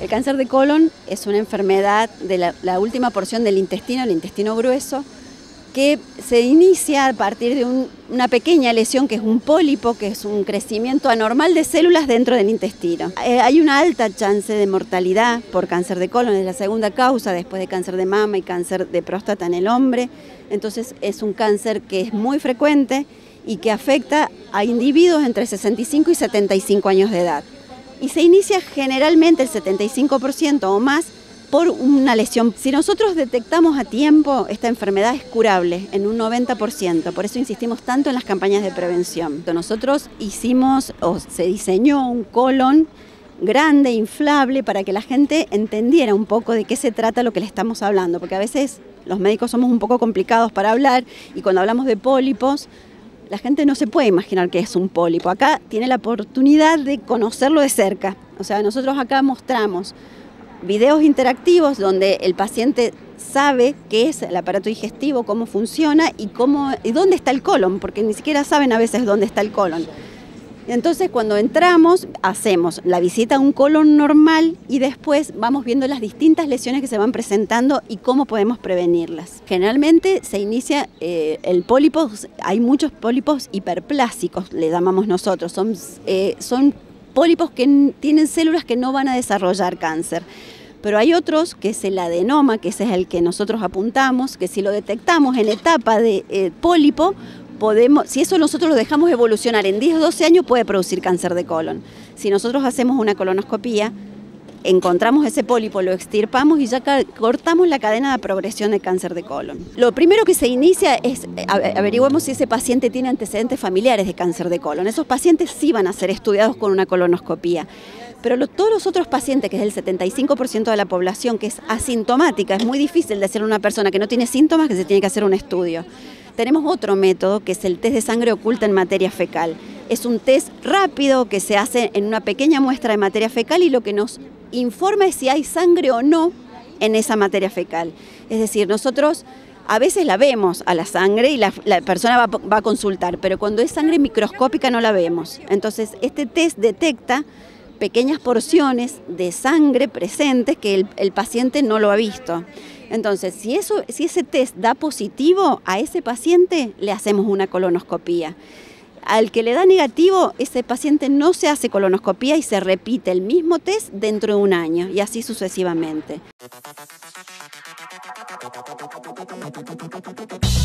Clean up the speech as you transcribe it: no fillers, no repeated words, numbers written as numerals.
El cáncer de colon es una enfermedad de la última porción del intestino, el intestino grueso, que se inicia a partir de una pequeña lesión que es un pólipo, que es un crecimiento anormal de células dentro del intestino. Hay una alta chance de mortalidad por cáncer de colon, es la segunda causa después de cáncer de mama y cáncer de próstata en el hombre. Entonces es un cáncer que es muy frecuente y que afecta a individuos entre 65 y 75 años de edad. Y se inicia generalmente el 75% o más por una lesión. Si nosotros detectamos a tiempo, esta enfermedad es curable en un 90%, por eso insistimos tanto en las campañas de prevención. Nosotros se diseñó un colon grande, inflable, para que la gente entendiera un poco de qué se trata lo que le estamos hablando, porque a veces los médicos somos un poco complicados para hablar y cuando hablamos de pólipos, la gente no se puede imaginar qué es un pólipo. Acá tiene la oportunidad de conocerlo de cerca. O sea, nosotros acá mostramos videos interactivos donde el paciente sabe qué es el aparato digestivo, cómo funciona y dónde está el colon, porque ni siquiera saben a veces dónde está el colon. Entonces, cuando entramos, hacemos la visita a un colon normal y después vamos viendo las distintas lesiones que se van presentando y cómo podemos prevenirlas. Generalmente se inicia el pólipo, hay muchos pólipos hiperplásicos, le llamamos nosotros, son pólipos que tienen células que no van a desarrollar cáncer. Pero hay otros, que es el adenoma, que ese es el que nosotros apuntamos, que si lo detectamos en etapa de pólipo, si eso nosotros lo dejamos evolucionar en 10 o 12 años puede producir cáncer de colon. Si nosotros hacemos una colonoscopía, encontramos ese pólipo, lo extirpamos y ya cortamos la cadena de progresión de cáncer de colon. Lo primero que se inicia es averiguemos si ese paciente tiene antecedentes familiares de cáncer de colon. Esos pacientes sí van a ser estudiados con una colonoscopía. Pero todos los otros pacientes, que es el 75% de la población, que es asintomática, es muy difícil decirle a una persona que no tiene síntomas que se tiene que hacer un estudio. Tenemos otro método que es el test de sangre oculta en materia fecal. Es un test rápido que se hace en una pequeña muestra de materia fecal y lo que nos informa es si hay sangre o no en esa materia fecal. Es decir, nosotros a veces la vemos a la sangre y la persona va a consultar, pero cuando es sangre microscópica no la vemos. Entonces este test detecta pequeñas porciones de sangre presentes que el paciente no lo ha visto. Entonces, si ese test da positivo a ese paciente, le hacemos una colonoscopía. Al que le da negativo, ese paciente no se hace colonoscopía y se repite el mismo test dentro de un año y así sucesivamente.